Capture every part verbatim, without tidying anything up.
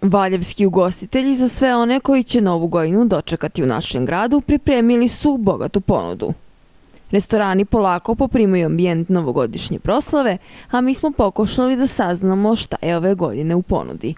Valjevski ugostitelji za sve one koji će Novu godinu dočekati u našem gradu pripremili su bogatu ponudu. Restorani polako poprimaju ambijent novogodišnje proslave, a mi smo pokušali da saznamo šta je ove godine u ponudi.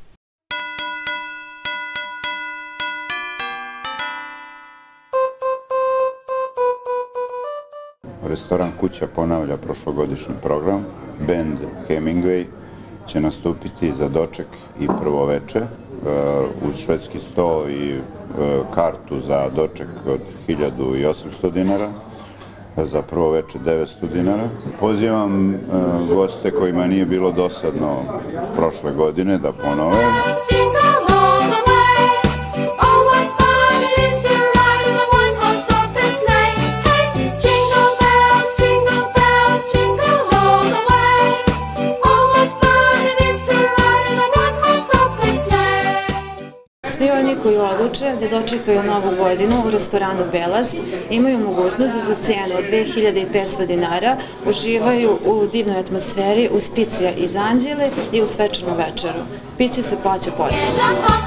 Restoran Kuća ponavlja prošlogodišnji program. Bend Hemingway će nastupiti za doček i prvo veče uz švedski sto i kartu za doček od hiljadu osamsto dinara, za prvo veče devetsto dinara. Pozivam goste kojima nije bilo dosadno prošle godine da ponove. Svi oni koji odluče da dočekaju Novu godinu u restoranu Belast imaju mogućnost da za cijenu od dve hiljade petsto dinara uživaju u divnoj atmosferi uz picija iz Anđele i u svečanu večeru. Piće se plaća posebno.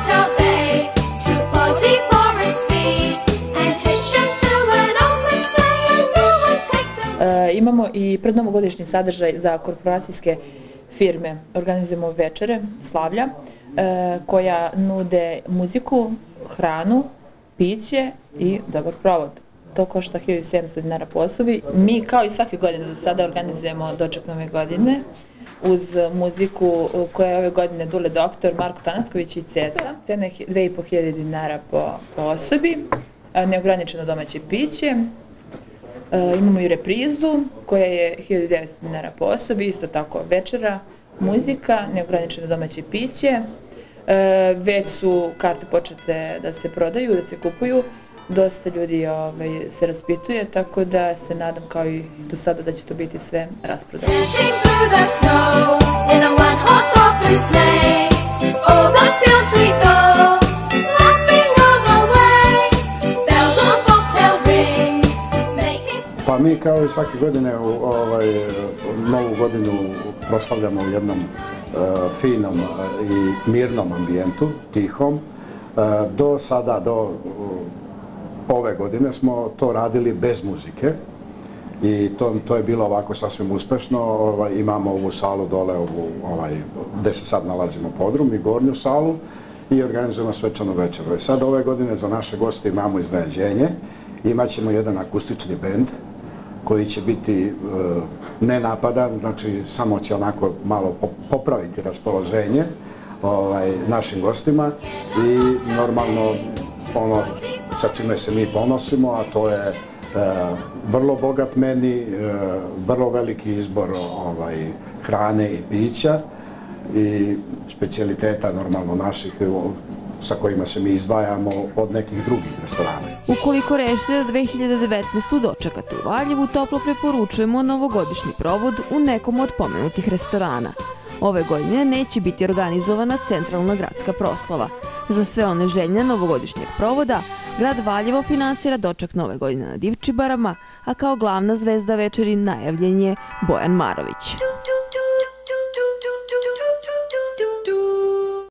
Imamo i prednovogodišnji sadržaj za korporacijske firme. Organizujemo večere, slavlja, koja nude muziku, hranu, piće i dobar provod. To košta hiljadu sedamsto dinara po osobi. Mi kao i svake godine do sada organizujemo doček Nove godine uz muziku koja je ove godine Dule Doktor, Marko Tanasković i Ceca. Cena je dve i po hiljade dinara po osobi, neograničeno domaće piće. Imamo i reprizu koja je hiljadu devetsto dinara po osobi, isto tako večera, muzika, neograničeno domaće piće. Već su karte počete da se prodaju, da se kupuju. Dosta ljudi se raspituje, tako da se nadam kao i do sada da će to biti sve rasprodano. Pa mi kao i svake godine Novu godinu proslavljamo u jednom finom i mirnom ambijentu, tihom. Do sada, do ove godine smo to radili bez muzike i to je bilo ovako sasvim uspešno. Imamo ovu salu dole gde se sad nalazimo podrum i gornju salu i organizujemo svečanu večeru. Sad ove godine za naše goste imamo iznenađenje. Imaćemo jedan akustični bend koji će biti nenapadan, znači samo će onako malo popraviti raspoloženje našim gostima i normalno ono sa čime se mi ponosimo, a to je vrlo bogat meni, vrlo veliki izbor hrane i pića i specijaliteta normalno naših sa kojima se mi izdvajamo od nekih drugih restorana. Ukoliko rešite da dve hiljade devetnaestu dočekate u Valjevu, toplo preporučujemo novogodišnji provod u nekom od pomenutih restorana. Ove godine neće biti organizovana centralna gradska proslava. Za sve one željne novogodišnjeg provoda, grad Valjevo finansira doček Nove godine na Divčibarama, a kao glavna zvezda večeri najavljen je Bojan Marović.